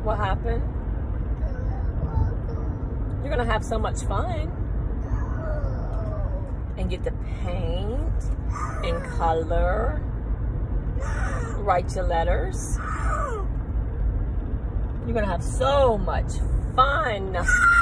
What happened? You're gonna have so much fun and get to paint and color, write your letters. You're gonna have so much fun.